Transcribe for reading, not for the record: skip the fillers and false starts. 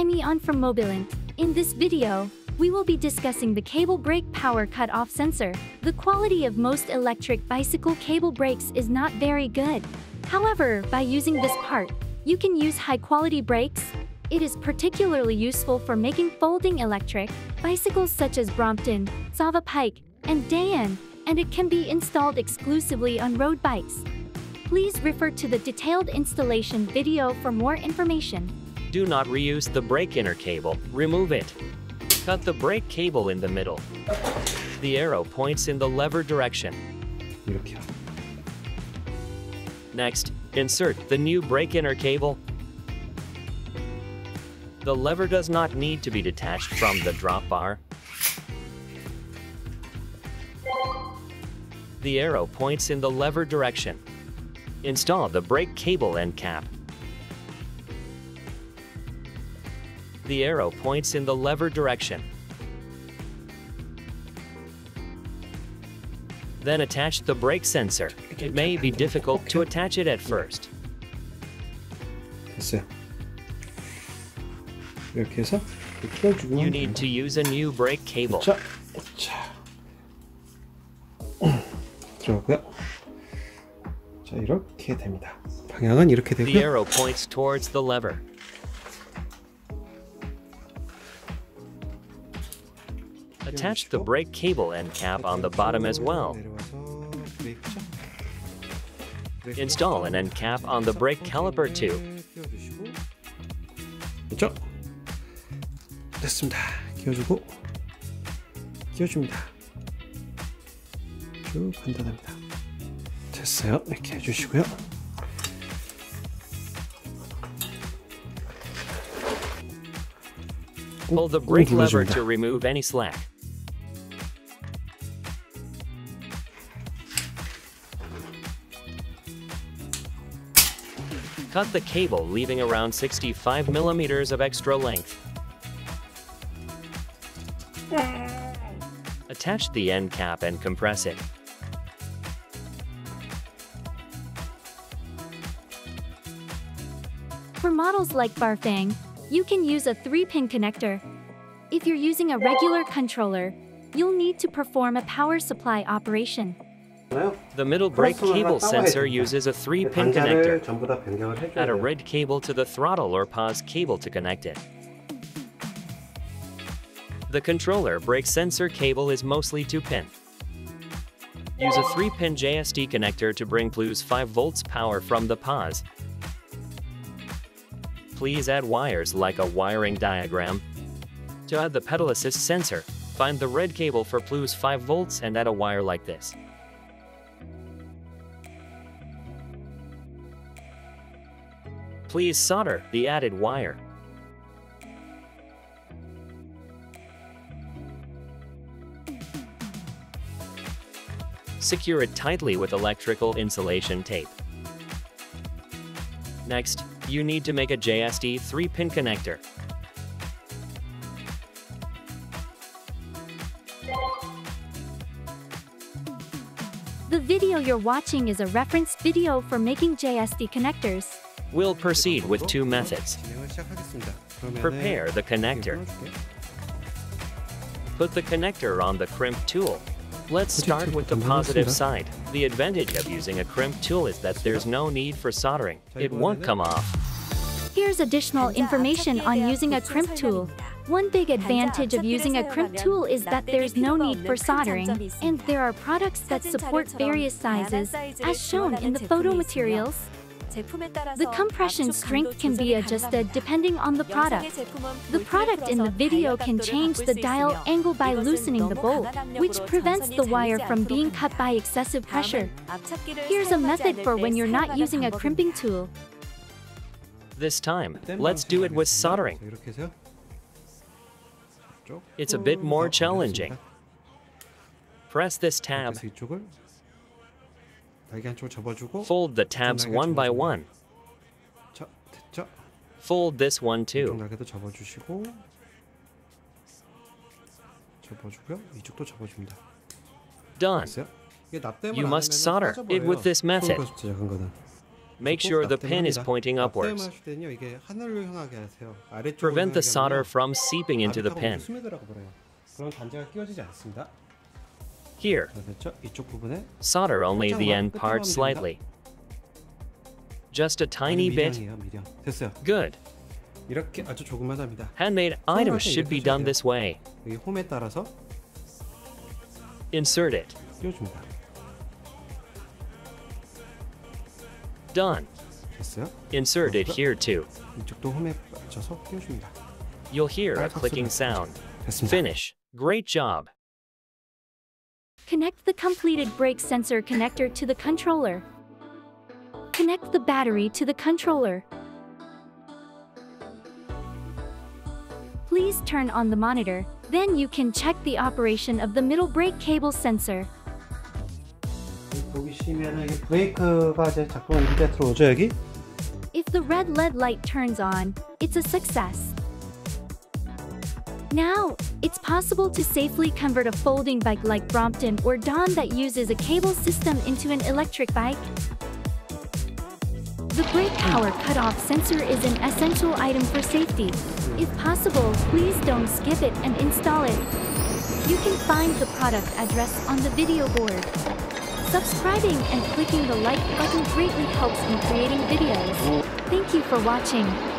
I'm Eon from Mobilent. In this video, we will be discussing the cable brake power cut-off sensor. The quality of most electric bicycle cable brakes is not very good. However, by using this part, you can use high-quality brakes. It is particularly useful for making folding electric bicycles such as Brompton, Pike, and Dahon, and it can be installed exclusively on road bikes. Please refer to the detailed installation video for more information. Do not reuse the brake inner cable. Remove it. Cut the brake cable in the middle. The arrow points in the lever direction. 이렇게요. Next, insert the new brake inner cable. The lever does not need to be detached from the drop bar. The arrow points in the lever direction. Install the brake cable end cap. The arrow points in the lever direction. Then attach the brake sensor. It may be difficult to attach it at first. 됐어요. 이렇게 해서 끼워주고. You need to use a new brake cable. 자, 들어가고요. 자, 이렇게 됩니다. 방향은 이렇게 되고요. The arrow points towards the lever. Attach the brake cable end cap on the bottom as well. Install an end cap on the brake caliper too. 됐죠? 됐습니다. 끼워주고 끼워줍니다. 쭉 판단합니다. 됐어요. 이렇게 해주시고요. Pull the brake lever to remove any slack. Cut the cable, leaving around 65 millimeters of extra length. Attach the end cap and compress it. For models like Bafang, you can use a 3-pin connector. If you're using a regular controller, you'll need to perform a power supply operation. The middle brake cable sensor uses a 3-pin connector. Add a red cable to the throttle or pause cable to connect it. The controller brake sensor cable is mostly 2-pin. Use a 3-pin JST connector to bring plus 5 volts power from the pause. Please add wires like a wiring diagram. To add the pedal assist sensor, find the red cable for plus 5 volts and add a wire like this. Please solder the added wire. Secure it tightly with electrical insulation tape. Next, you need to make a JST 3-pin connector. The video you're watching is a reference video for making JST connectors. We'll proceed with 2 methods. Prepare the connector. Put the connector on the crimp tool. Let's start with the positive side. The advantage of using a crimp tool is that there's no need for soldering. It won't come off. Here's additional information on using a crimp tool. One big advantage of using a crimp tool is that there's no need for soldering, and there are products that support various sizes, as shown in the photo materials. The compression strength can be adjusted depending on the product. The product in the video can change the dial angle by loosening the bolt, which prevents the wire from being cut by excessive pressure. Here's a method for when you're not using a crimping tool. This time, let's do it with soldering. It's a bit more challenging. Press this tab. Fold the tabs one by one. Fold this one too. Done. You must solder it with this method. Make sure the pin is pointing upwards. 앞대음하실 때는요, 이게 하늘을 향하게 하세요. 아래쪽으로 Prevent the 향하게 solder 하면요, from seeping into the 아득하고 pin. 스며들어가 버려요. 그럼 단자가 끼워지지 않습니다. Here, 됐죠? 이쪽 부분에 solder only the end part slightly. Just a tiny bit. 미량이에요, 미량. 됐어요. Good. 이렇게 아주 조금만 합니다. Handmade items should be done this way. 여기 홈에 따라서 Insert it. 끼워줍니다. Done. 됐어요? Insert it here too. 이쪽도 홈에 맞춰서 끼워줍니다. You'll hear a clicking sound. 됐습니다. Finish. Great job. Connect the completed brake sensor connector to the controller. Connect the battery to the controller. Please turn on the monitor, then you can check the operation of the middle brake cable sensor. 보시면은 이게 브레이크가 이제 자꾸 이렇게 들어오죠, 여기? If the red LED light turns on, it's a success. Now, it's possible to safely convert a folding bike like Brompton or Dahon that uses a cable system into an electric bike. The brake power cutoff sensor is an essential item for safety. If possible, please don't skip it and install it. You can find the product address on the video board. Subscribing and clicking the like button greatly helps in creating videos. Thank you for watching.